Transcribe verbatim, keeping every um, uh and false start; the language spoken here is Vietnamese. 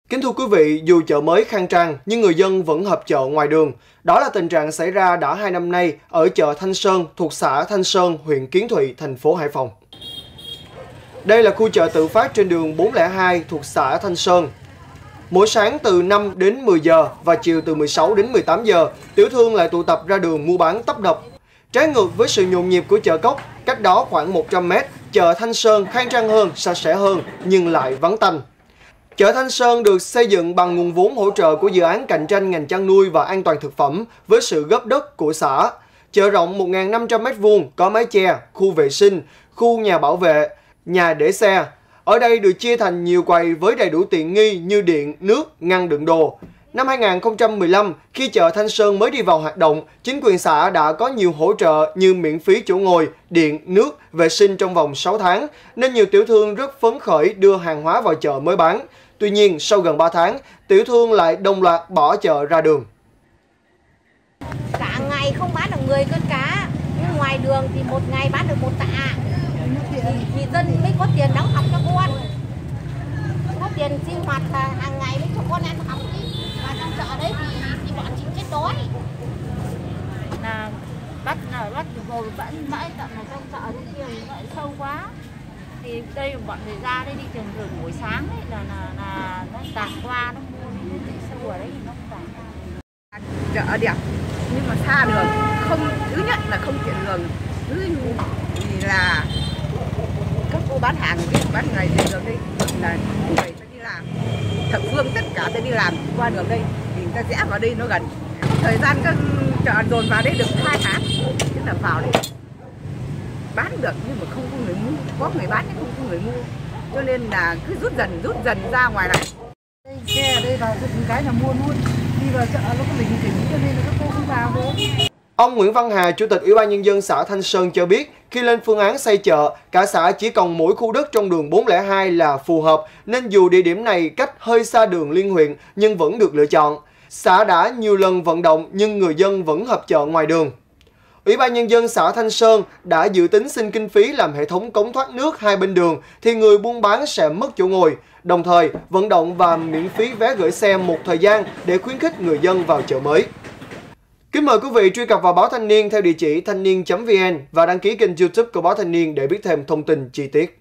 Kính thưa quý vị, dù chợ mới khang trang nhưng người dân vẫn họp chợ ngoài đường. Đó là tình trạng xảy ra đã hai năm nay ở chợ Thanh Sơn thuộc xã Thanh Sơn, huyện Kiến Thụy, thành phố Hải Phòng. Đây là khu chợ tự phát trên đường bốn không hai thuộc xã Thanh Sơn. Mỗi sáng từ năm đến mười giờ và chiều từ mười sáu đến mười tám giờ, tiểu thương lại tụ tập ra đường mua bán tấp nập. Trái ngược với sự nhộn nhịp của chợ cóc, cách đó khoảng một trăm mét, chợ Thanh Sơn khang trang hơn, sạch sẽ hơn nhưng lại vắng tanh. Chợ Thanh Sơn được xây dựng bằng nguồn vốn hỗ trợ của dự án cạnh tranh ngành chăn nuôi và an toàn thực phẩm với sự góp đất của xã. Chợ rộng một nghìn năm trăm mét vuông, có mái che, khu vệ sinh, khu nhà bảo vệ, nhà để xe. Ở đây được chia thành nhiều quầy với đầy đủ tiện nghi như điện, nước, ngăn đựng đồ. Năm hai nghìn không trăm mười lăm, khi chợ Thanh Sơn mới đi vào hoạt động, chính quyền xã đã có nhiều hỗ trợ như miễn phí chỗ ngồi, điện, nước, vệ sinh trong vòng sáu tháng, nên nhiều tiểu thương rất phấn khởi đưa hàng hóa vào chợ mới bán. Tuy nhiên, sau gần ba tháng, tiểu thương lại đồng loạt bỏ chợ ra đường. Cả ngày không bán được mười cân cá, nhưng ngoài đường thì một ngày bán được một tạ. Thì, thì dân mới có tiền đóng học cho con. Có tiền sinh hoạt hàng ngày mới cho con ăn học chứ. Và trong chợ đấy thì, thì bọn chị chết đói. Là bắt là bắt rồi vẫn mãi tận là trong chợ bên kia thì lại sâu quá. Thì đây bọn người ra đây đi thường thường buổi sáng ấy là là là nó tạt qua nó mua những cái sâu ở đấy thì nó không tạt. Chợ đẹp nhưng mà xa đường, không, thứ nhất là không tiện đường, thứ thì là các cô bán hàng biết bán ngày trên đường đây là người ta đi làm, thập phương tất cả ta đi làm qua đường đây thì người ta rẽ vào đây nó gần. Thời gian các chợ dồn vào đây được hai tháng, tức là vào đây bán được nhưng mà không có người mua, có người bán nhưng không có người mua, cho nên là cứ rút dần rút dần ra ngoài này. Đây, xe ở đây vào từng cái là mua luôn, đi vào chợ nó có bình tĩnh cho nên là các cô không vào nữa. Ông Nguyễn Văn Hà, Chủ tịch Ủy ban Nhân dân xã Thanh Sơn cho biết, khi lên phương án xây chợ, cả xã chỉ còn mỗi khu đất trong đường bốn không hai là phù hợp, nên dù địa điểm này cách hơi xa đường liên huyện nhưng vẫn được lựa chọn. Xã đã nhiều lần vận động nhưng người dân vẫn họp chợ ngoài đường. Ủy ban Nhân dân xã Thanh Sơn đã dự tính xin kinh phí làm hệ thống cống thoát nước hai bên đường thì người buôn bán sẽ mất chỗ ngồi, đồng thời vận động và miễn phí vé gửi xe một thời gian để khuyến khích người dân vào chợ mới. Kính mời quý vị truy cập vào Báo Thanh niên theo địa chỉ thanh niên chấm vn và đăng ký kênh YouTube của Báo Thanh niên để biết thêm thông tin chi tiết.